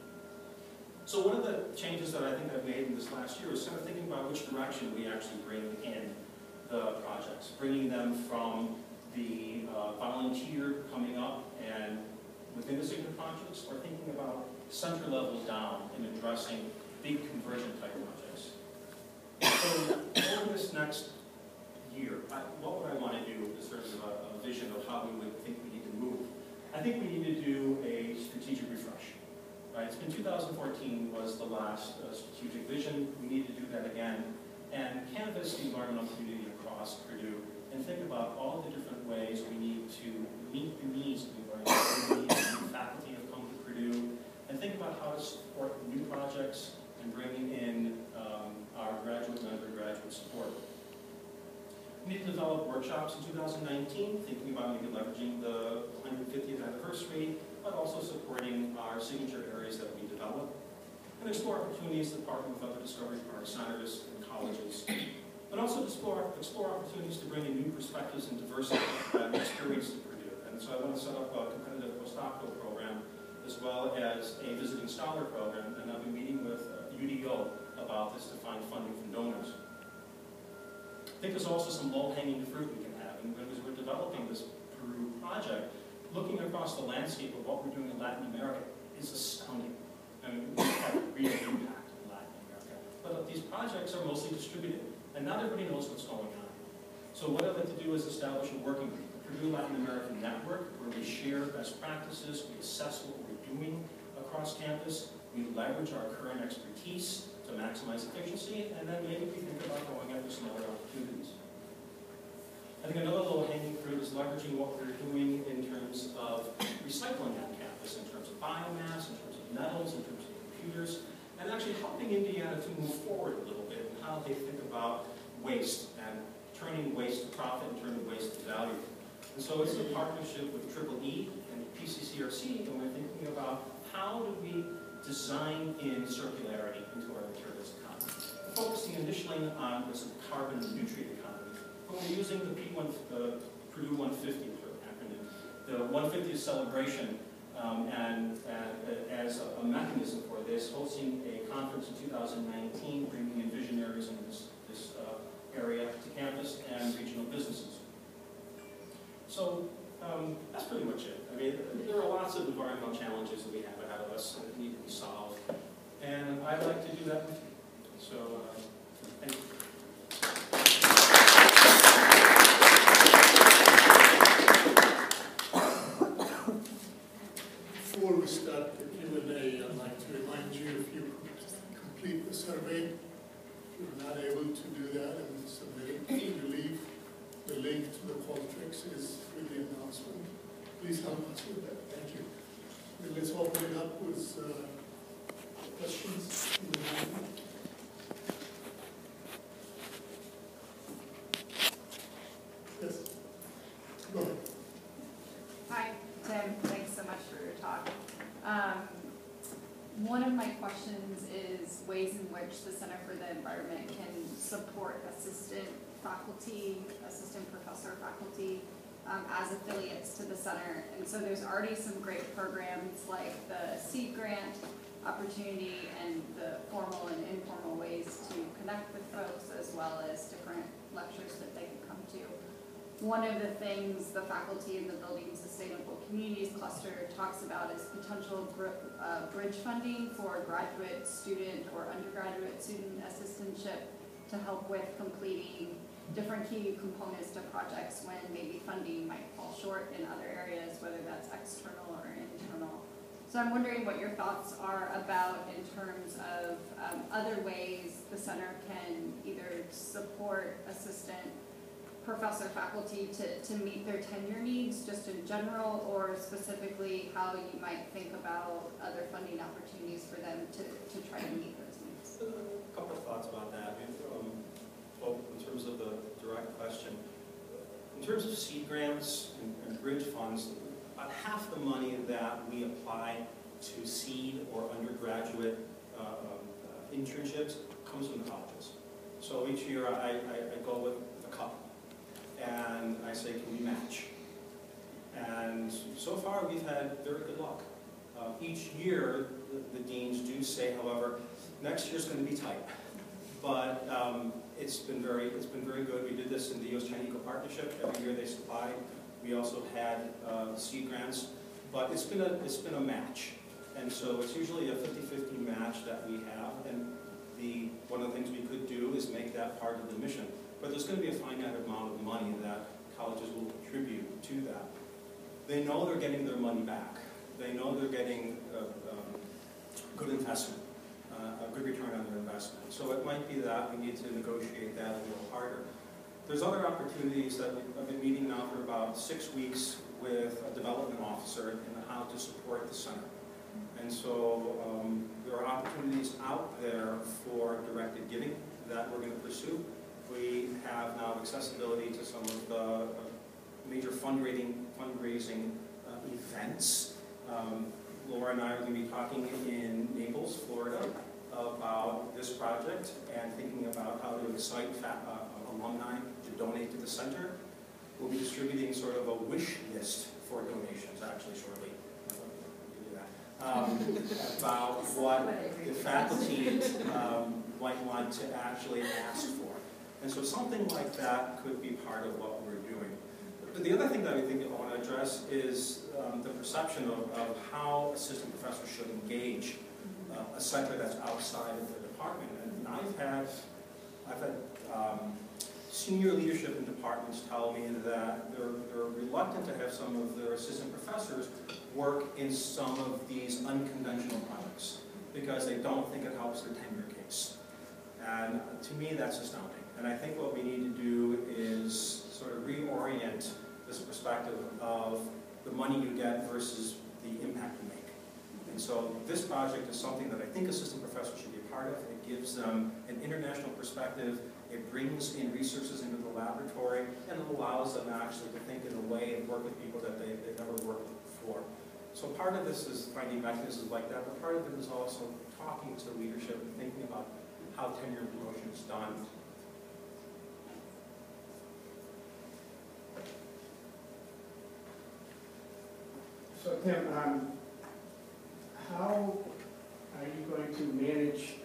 So one of the changes that I think I've made in this last year is kind of thinking about which direction we actually bring in the projects, bringing them from the volunteer coming up and within the signature projects, or thinking about center level down in addressing big conversion type projects. So over this next year, what would I want to do in terms of a vision of how we would think we need to move? I think we need to do a strategic refresh. Right? It's been 2014 was the last strategic vision. We need to do that again and canvass the environmental community across Purdue and think about all the different ways we need to meet the needs of the environmental community. The faculty have come to Purdue, and think about how to support new projects and bringing in our graduate and undergraduate support. We need to develop workshops in 2019, thinking about maybe leveraging the 150th anniversary, but also supporting our signature areas that we develop, and explore opportunities to partner with other Discovery Park centers and colleges, and also explore opportunities to bring in new perspectives and diversity and experience to Purdue. And so I want to set up a competitive postdoctoral program as well as a visiting scholar program, and I've been meeting with UDO about this to find funding from donors. I think there's also some low-hanging fruit we can have, and as we're developing this Peru project, looking across the landscape of what we're doing in Latin America is astounding. I mean, we have real impact in Latin America. But these projects are mostly distributed, and not everybody knows what's going on. So what I'd like to do is establish a working group, a Purdue Latin American network, where we share best practices, we assess what we're doing across campus, we leverage our current expertise to maximize efficiency, and then maybe we think about going after some other opportunities. I think another low-hanging fruit is leveraging what we're doing in terms of recycling on campus, in terms of biomass, in terms of metals, in terms of computers, and actually helping Indiana to move forward a little bit in how they think about waste and turning waste to profit and turning waste to value. And so it's a partnership with EEE and PCCRC, and we're thinking about how do we design in circularity into our materials economy. We're focusing initially on this carbon nutrient economy. We're using the Purdue 150 acronym, the 150th celebration, and as a mechanism for this, hosting a conference in 2019, bringing in visionaries in this area to campus and regional businesses. So that's pretty much it. I mean, there are lots of environmental challenges that we have ahead of us that need to be solved, and I'd like to do that with you. So, thank you. Before we start the Q&A, I'd like to remind you, if you complete the survey, if you're not those questions you have. Yes. Go ahead. Hi, Tim. Thanks so much for your talk. One of my questions is ways in which the Center for the Environment can support assistant faculty, assistant professor faculty as affiliates to the center. And so there's already some great programs like the seed grant opportunity and the formal and informal ways to connect with folks, as well as different lectures that they can come to. One of the things the faculty in the Building Sustainable Communities cluster talks about is potential bridge funding for graduate student or undergraduate student assistantship to help with completing different key components to projects when maybe funding might fall short in other areas, whether that's external or internal. So I'm wondering what your thoughts are about in terms of other ways the center can either support assistant professor faculty to meet their tenure needs just in general, or specifically how you might think about other funding opportunities for them to try to meet those needs. A couple of thoughts about that. Well, in terms of the direct question, in terms of seed grants and bridge funds, about half the money that we apply to seed or undergraduate internships comes from the colleges. So each year I go with a couple and I say, can we match? And so far we've had very good luck. Each year the deans do say, however, next year's going to be tight. But it's been very good. We did this in the U.S.-China Eco Partnership. Every year they supply. We also had seed grants, but it's been a match, and so it's usually a 50-50 match that we have. And one of the things we could do is make that part of the mission. But there's going to be a finite amount of money that colleges will contribute to that. They know they're getting their money back. They know they're getting good investment. A good return on their investment. So it might be that we need to negotiate that a little harder. There's other opportunities that I've been meeting now for about 6 weeks with a development officer in how to support the center. And so there are opportunities out there for directed giving that we're going to pursue. We have now accessibility to some of the major fundraising events. Laura and I are going to be talking in Naples, Florida, about this project and thinking about how to excite alumni to donate to the center. We'll be distributing sort of a wish list for donations, actually, shortly. About what the faculty might want to actually ask for. And so something like that could be part of what we're doing. But the other thing that I think I want to address is the perception of how assistant professors should engage a center that's outside of the department. And I've had senior leadership in departments tell me that they're reluctant to have some of their assistant professors work in some of these unconventional projects because they don't think it helps their tenure case. And to me, that's astounding. And I think what we need to do is sort of reorient this perspective of the money you get versus the impact you make. And so this project is something that I think assistant professors should be a part of. It gives them an international perspective. It brings in resources into the laboratory, and it allows them actually to think in a way and work with people that they've never worked with before. So part of this is finding mechanisms like that, but part of it is also talking to leadership and thinking about how tenure and promotion is done. So Tim, how are you going to manage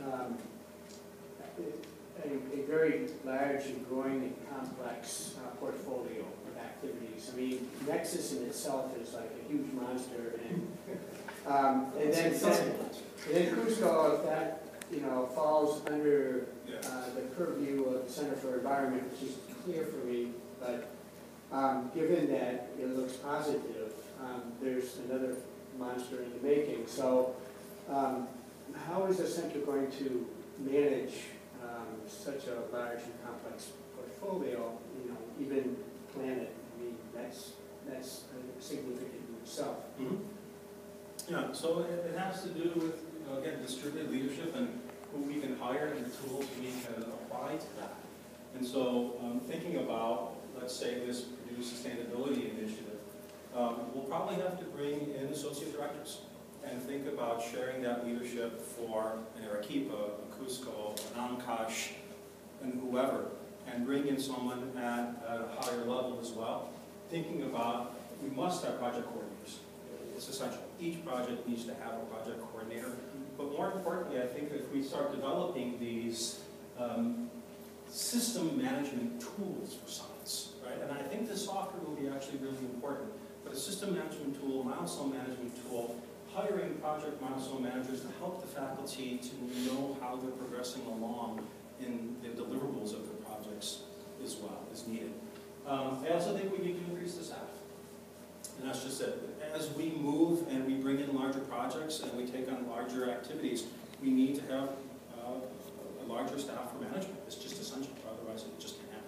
a very large and growing and complex portfolio of activities? I mean, Nexus in itself is like a huge monster, and then Cusco, that falls under the purview of the Center for Environment, which is clear for me. But given that it looks positive, there's another monster in the making. So how is the center going to manage such a large and complex portfolio, even Planet? I mean, that's significant in itself. Mm-hmm. Yeah, so it has to do with, again, distributed leadership and who we can hire and the tools we can apply to that. And so thinking about, let's say, this Purdue Sustainability Initiative, we'll probably have to bring in associate directors and think about sharing that leadership for an Arequipa, a Cusco, an Ancash, and whoever, and bring in someone at a higher level as well. Thinking about, we must have project coordinators. It's essential. Each project needs to have a project coordinator. But more importantly, I think if we start developing these system management tools for science, right? And I think this software will be actually really important. But a system management tool, milestone management tool, hiring project milestone managers to help the faculty to know how they're progressing along in the deliverables of their projects as well is needed. I also think we need to increase the staff. And that's just it. As we move and we bring in larger projects and we take on larger activities, we need to have a larger staff for management. It's just essential, otherwise it just can't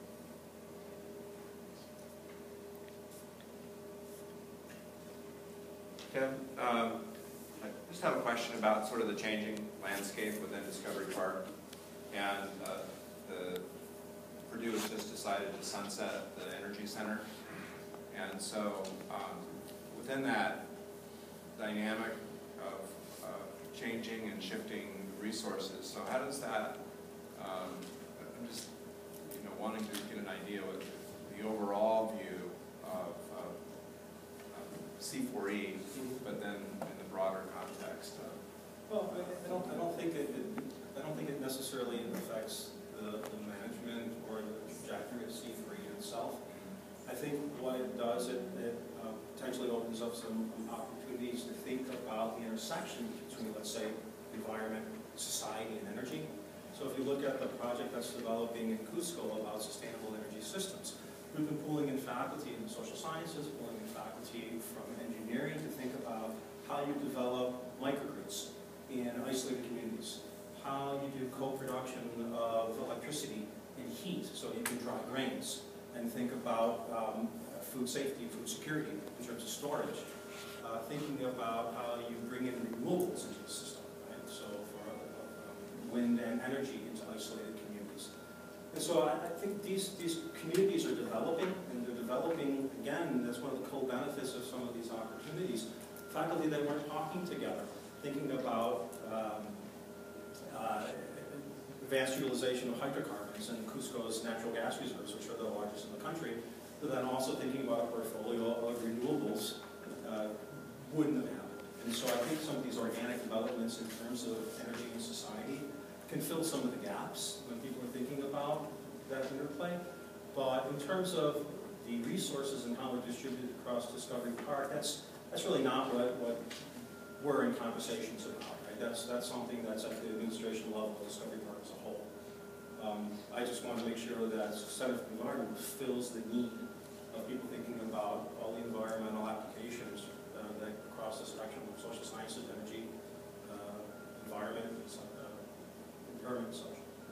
happen. Tim, I just have a question about sort of the changing landscape within Discovery Park. And Purdue has just decided to sunset the Energy Center. And so within that dynamic of changing and shifting resources, so how does that, I'm just wanting to get an idea with the overall view of C4E, but then in the broader context of. Well, I don't think it necessarily affects the management or the trajectory of C3 itself. I think what it does, it potentially opens up some opportunities to think about the intersection between, let's say, environment, society, and energy. So if you look at the project that's developing in Cusco about sustainable energy systems, we've been pulling in faculty in social sciences, pulling in faculty from engineering to think about how you develop microgrids in isolated communities, how you do co-production of electricity and heat so you can dry grains, and think about food safety, food security in terms of storage, thinking about how you bring in renewables into the system, right? So for wind and energy into isolated communities. And so I think these communities are developing, and they're developing, again, that's one of the co-benefits of some of these opportunities. Faculty that weren't talking together, thinking about advanced utilization of hydrocarbons and Cusco's natural gas reserves, which are the largest in the country, but then also thinking about a portfolio of renewables wouldn't have happened. And so I think some of these organic developments in terms of energy and society can fill some of the gaps when people are thinking about that interplay. But in terms of the resources and how they're distributed across Discovery Park, that's really not what we're in conversations about. Right? That's something that's at the administration level of Discovery Park as a whole. I just want to make sure that Center for the Environment fills the need of people thinking about all the environmental applications that cross the spectrum of social sciences, energy, environment, impairment, and such.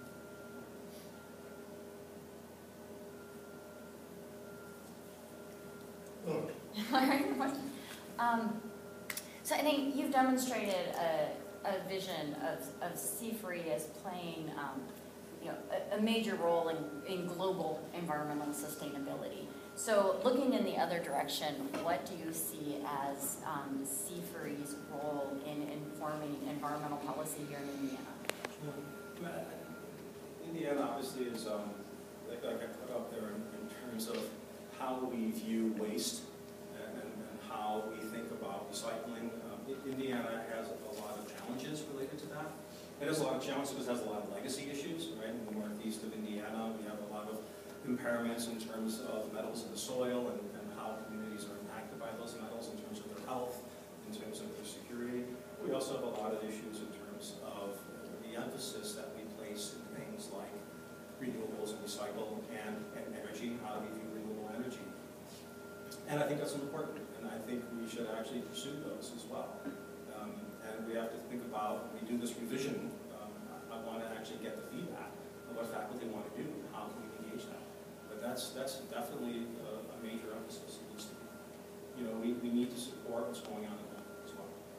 Look, So I think you've demonstrated a vision of C3 as playing a major role in global environmental sustainability. So looking in the other direction, what do you see as C3's role in informing environmental policy here in Indiana? Indiana obviously is, like I put up there in terms of how we view waste and how we think about recycling. Indiana has a lot of challenges related to that. It has a lot of challenges because it has a lot of legacy issues, right? In the northeast of Indiana, we have a lot of impairments in terms of metals in the soil and how communities are impacted by those metals in terms of their health, in terms of their security. We also have a lot of issues in terms of the emphasis that we place in things like renewables and recycle and energy, how do we view renewable energy. And I think that's important, and I think we should actually pursue those as well. And we have to think about, when we do this revision, I want to actually get the feedback of what faculty want to do and how can we engage that. But that's definitely a major emphasis. It needs to be. We need to support what's going on in that as well.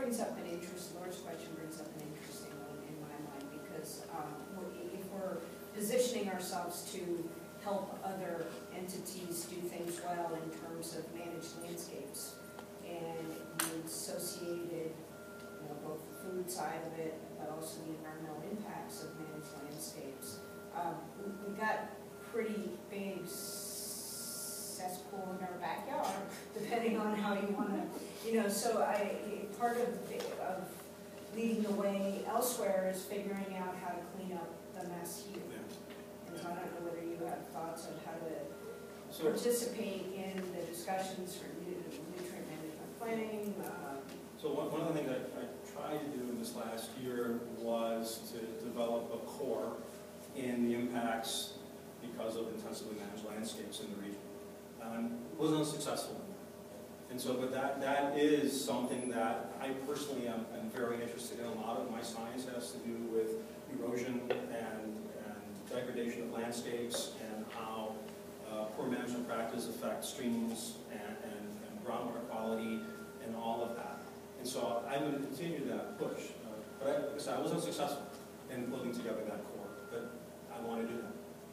brings up an interest, Laura's question brings up an interesting one in my mind, because if we're positioning ourselves to help other entities do things well in terms of managed landscapes, and you associated, both the food side of it, but also the environmental impacts of managed landscapes, we got pretty big cesspool in our backyard, depending on how you want to, so part of leading the way elsewhere is figuring out how to clean up the mess here. And so I don't know whether you have thoughts on how to participate in the discussions for nutrient management planning. So one of the things I tried to do in this last year was to develop a core in the impacts because of intensively managed landscapes in the region. Was unsuccessful. And so, but that is something that I personally am very interested in. A lot of my science has to do with erosion and degradation of landscapes and how poor management practice affects streams and groundwater quality and all of that. And so I'm going to continue that push. But like I said, I was unsuccessful in putting together that core, but I want to do that.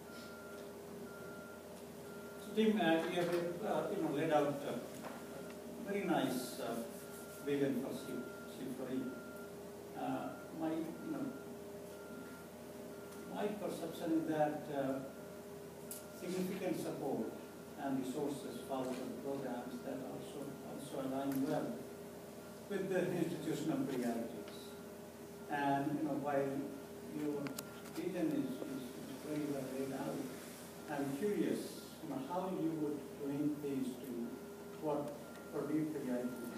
Tim, you have laid out a very nice vision for C4E. My perception is that significant support and resources for the programs that also align well with the institutional priorities. And while your vision is very well laid out, I'm curious how you would link these to what produce priorities.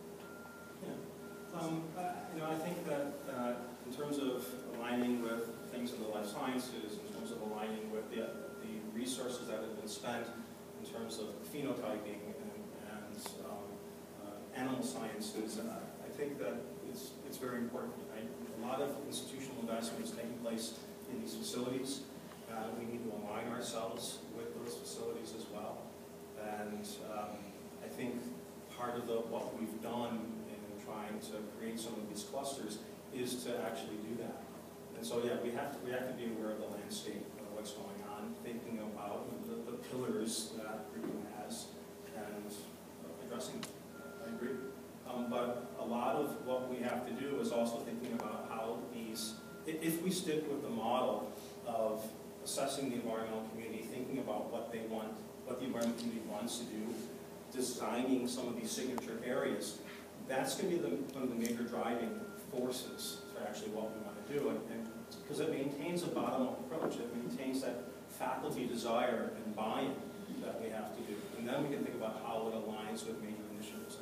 Yeah. I think that in terms of aligning with things in the life sciences, in terms of aligning with the resources that have been spent in terms of phenotyping and animal sciences, I think that it's very important. A lot of institutional investment is taking place in these facilities. We need to align ourselves with those facilities as well. And I think part of what we've done in trying to create some of these clusters is to actually do that. And so yeah, we have to be aware of the landscape, of what's going on, thinking about the pillars that Green has, and addressing them. I agree. But a lot of what we have to do is also thinking about how these, if we stick with the model of assessing the environmental community, thinking about what they want, what the environmental community wants to do, designing some of these signature areas, that's going to be one of the major driving forces for actually what we want to do. And because it maintains a bottom-up approach, it maintains that faculty desire and buy-in that we have to do. And then we can think about how it aligns with major initiatives.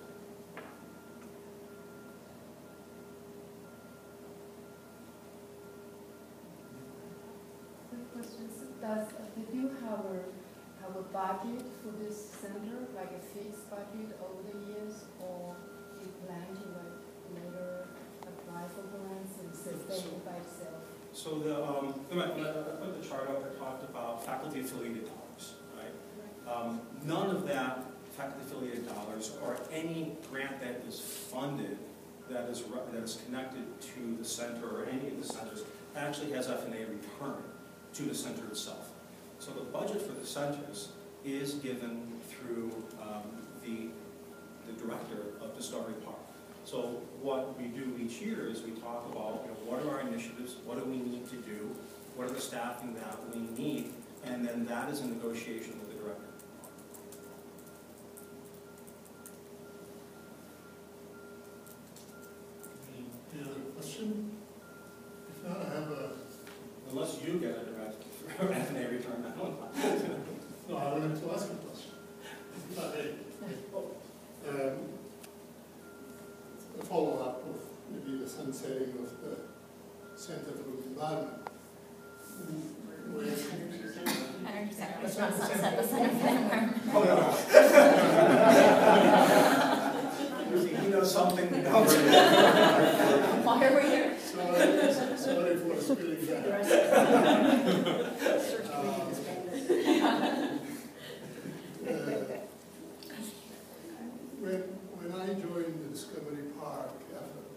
Quick questions. Did you have a budget for this center, like a fixed budget over the years, or you plan to later apply for grants and sustain it by itself? So when I put the chart up, I talked about faculty affiliated dollars, right? None of that faculty affiliated dollars or any grant that is funded that is connected to the center or any of the centers actually has F&A return to the center itself. So the budget for the centers is given through the director of Discovery Park. So what we do each year is we talk about what are our initiatives, what do we need to do, what are the staffing that we need, and then that is a negotiation with the director. Any other question? If not, I have a... Unless you get a direct F&A return, I don't know. No, I wanted to ask a question. A follow-up of maybe the sunsetting of the Center for the Environment. Energy Center, let's not sunset the Center for the Environment. Oh, no. You know something we don't. Why are we here? Sorry for spilling that. When I joined the Discovery Park after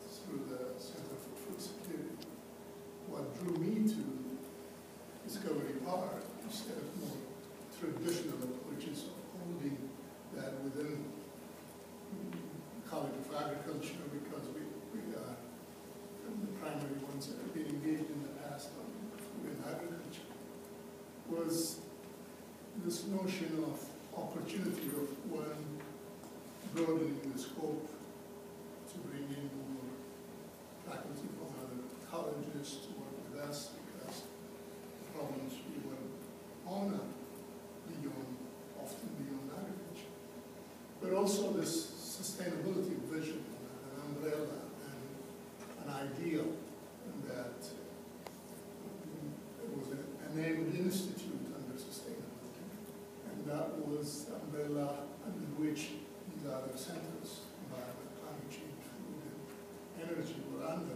instead of more traditional approaches of holding that within College of Agriculture, because we are the primary ones that have been engaged in the past on food and agriculture, was this notion of opportunity of one broadening the scope to bring in more faculty from other colleges to work with us, because the problems we were on are often beyond agriculture. But also this sustainability vision, an umbrella, and an ideal that there was a named institute under sustainability, and that was the umbrella under which these other centers, environment, climate change, food, and energy, were under.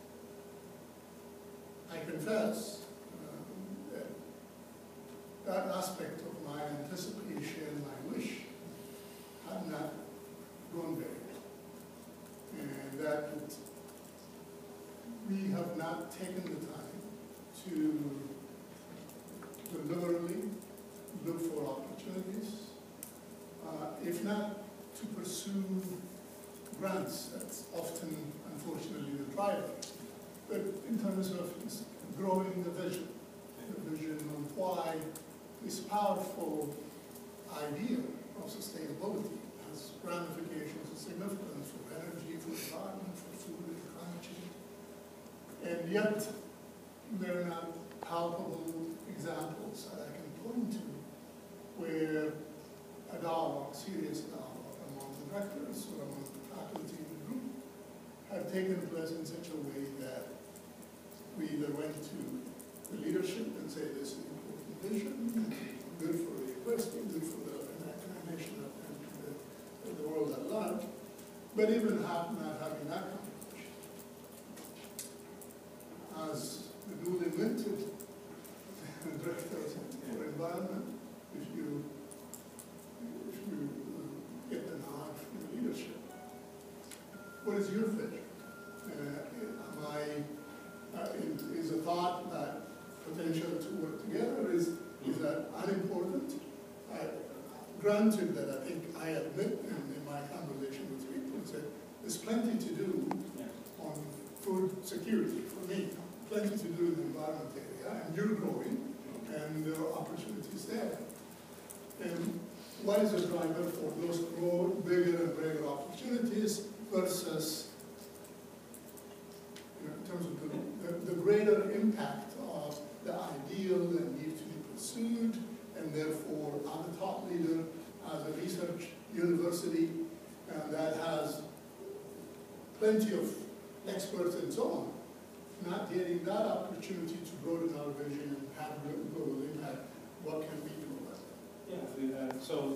I confess that aspect of my anticipation, my wish, had not gone very well. And that we have not taken the time to deliberately look for opportunities, if not to pursue grants. That's often, unfortunately, the driver. But in terms of growing the vision of why this powerful idea of sustainability has ramifications and significance for energy, for environment, for food, and climate change. And yet, there are not palpable examples that I can point to where a dialogue, serious dialogue among the directors or among the faculty in the group have taken place in such a way that we either went to the leadership and say this is an important vision, good for the university, good for the nation and the world at large, but even not having that conversation. As the newly minted director for environment, if you get the nod from the leadership, what is your vision? Is a thought that potential to work together is that unimportant? Granted that I think I admit in my conversation with people that there's plenty to do on food security for me, plenty to do in the environment area, and you're growing, and there are opportunities there. And what is the driver for those bigger and bigger opportunities versus, in terms of the greater impact of the ideal that needs to be pursued, and therefore I'm a top leader as a research university that has plenty of experts and so on, not getting that opportunity to broaden our vision and have global impact. What can we do about that? Yeah, so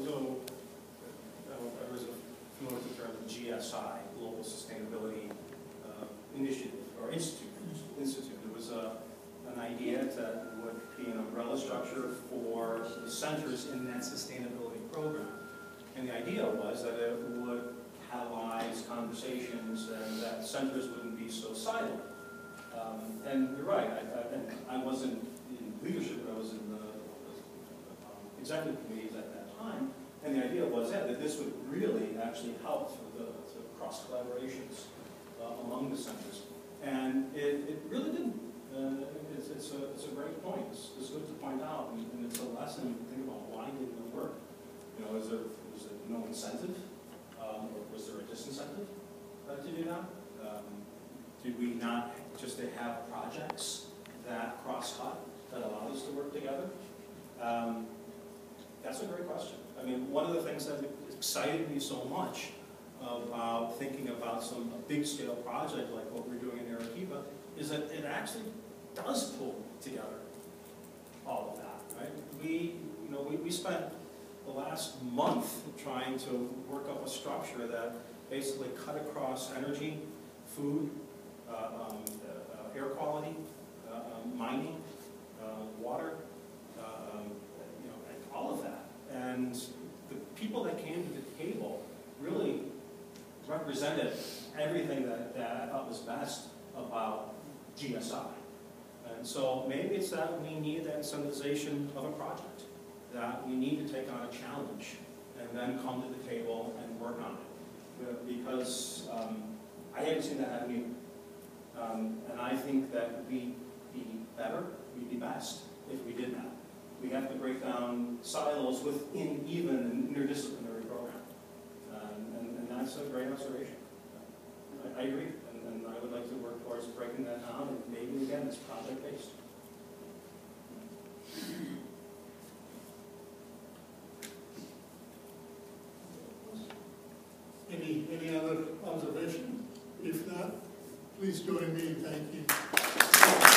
I was familiar with the term GSI, Global Sustainability Initiative, or Institute. There was an idea that would be an umbrella structure for the centers in that sustainability program. And the idea was that it would catalyze conversations and that centers wouldn't be so siloed. And you're right, I wasn't in leadership, but I was in the executive committees at that time. And the idea was that this would really actually help through the cross collaborations among the centers. And it really didn't. It's a great point. It's good to point out, and it's a lesson to think about why didn't it work. Was there no incentive, or was there a disincentive to do that? Did we not just have projects that cross-cut, that allowed us to work together? That's a great question. I mean, one of the things that excited me so much about thinking about some big-scale project like what we're doing in Arequipa is that it actually does pull together all of that, right? We spent the last month trying to work up a structure that basically cut across energy, food, air quality, mining, water, all of that. And the people that came to the table really represented everything that I thought was best about GSI. And so maybe it's that we need that incentivization of a project, that we need to take on a challenge and then come to the table and work on it. Because I haven't seen that happen either. And I think that we'd be better, we'd be best if we did that. We have to break down silos within even an interdisciplinary program. And that's a great observation. I agree, and I would like to work towards breaking that down, and maybe again, it's project-based. Any other observation? If not, please join me in thanking